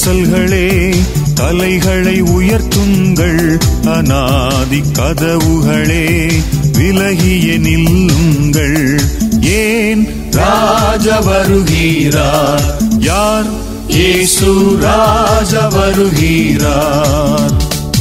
வாசல்களே தலைகளை உயர்த்துங்கள், அநாதி கதவுகளே விலகிய நில்லுங்கள். ஏன் ராஜா வருகிறார், யார்? இயேசு ராஜா வருகிறார்.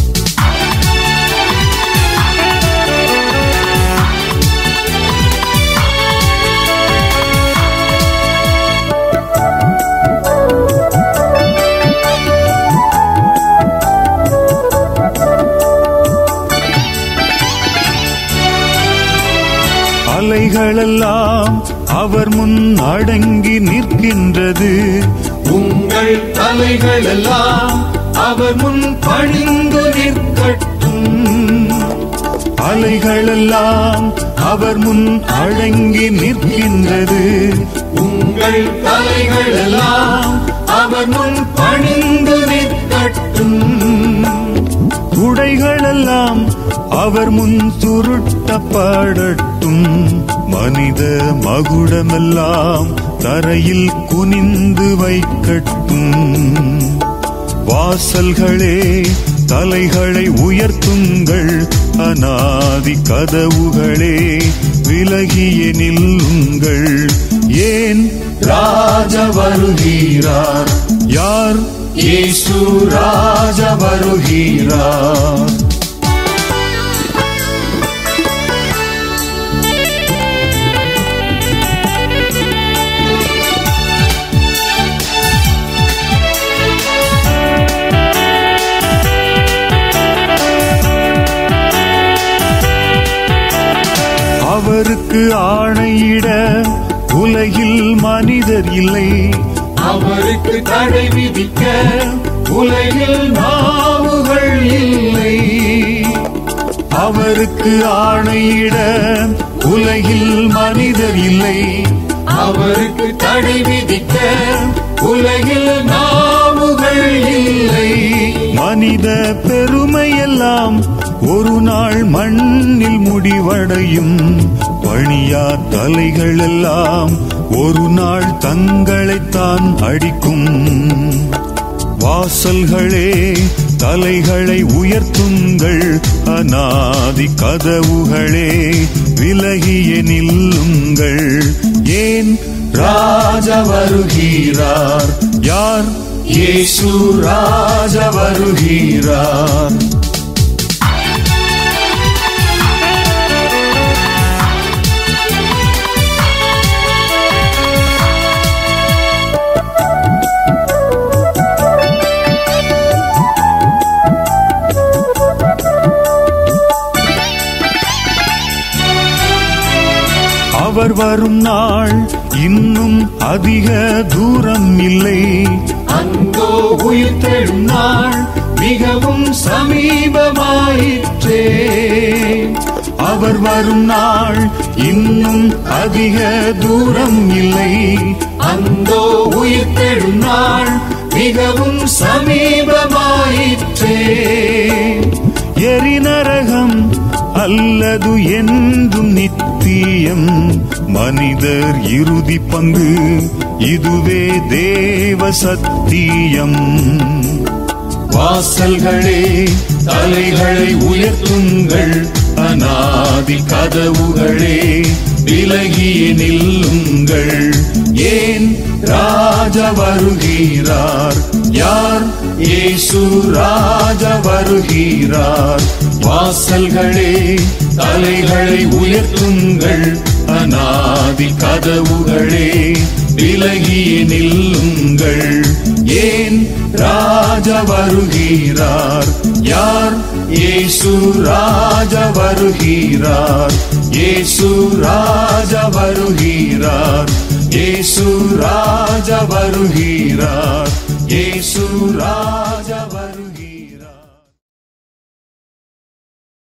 அலைகளெல்லாம் அவர் முன் அடங்கி நிற்கின்றது, உங்கள் தலைகளெல்லாம் அவர் முன் பணிந்து நிற்கட்டும். அலைகளெல்லாம் அவர் முன் அடங்கி நிற்கின்றது, உங்கள் தலைகளெல்லாம் அவர் முன் பணிந்து நிற்கட்டும். உடைகளெல்லாம் அவர் முன் சுருட்டப்படட்டும், மனித மகுடமெல்லாம் தரையில் குனிந்து வைக்கட்டும். வாசல்களே தலைகளை உயர்த்துங்கள், அநாதி கதவுகளே விலகிய நில்லுங்கள். ஏன் ராஜா வருகிறார், யார்? இயேசு ராஜா வருகிறார். அவருக்கு ஆணையிட உலகில் மனிதர் இல்லை, அவருக்கு தடை விதிக்க உலகில் நாவுகள் இல்லை. அவருக்கு ஆணையிட உலகில் மனிதர் இல்லை, அவருக்கு தடை விதிக்க உலகில் நாவுகள் இல்லை. மனித பெருமையெல்லாம் ஒரு நாள் மண்ணில் முடிவடையும், பணியா தலைகள் எல்லாம் ஒரு நாள் தங்களைத்தான் அடிக்கும். வாசல்களே தலைகளை உயர்த்துங்கள், அநாதி கதவுகளே விலகிய நில்லுங்கள். ஏன் ராஜா வருகிறார், யார்? இயேசு ராஜா வருகிறார். அவர் வரும் நாள் இன்னும் அதிக தூரம் இல்லை, அங்கோ உயிர்த்தெழும் நாள் மிகவும் சமீபமாயிற்றே. அவர் வரும் நாள் இன்னும் அதிக தூரம் இல்லை, அங்கோ உயிர்த்தெழும் நாள் மிகவும் சமீபமாயிற்றே. எரிநரகம் அல்லது என்றும் நித்தியம், மனிதர் இறுதி பங்கு இதுவே தேவ சத்தியம். வாசல்களே தலைகளை உயர்த்துங்கள், அநாதி கதவுகளே விலகிய நில்லுங்கள். ஏன் ராஜா வருகிறார், யார்? இயேசு ராஜா வருகிறார். வாசல்களே தலைகளை உயர்த்துங்கள், அநாதி கதவுகளே விலகிய நில்லுங்கள். ஏன் ராஜா வருகிறார், யார்? இயேசு ராஜா வருகிறார். இயேசு ராஜா வருகிறார். இயேசு ராஜா வருகிறார். இயேசு ராஜா வருகிறார்.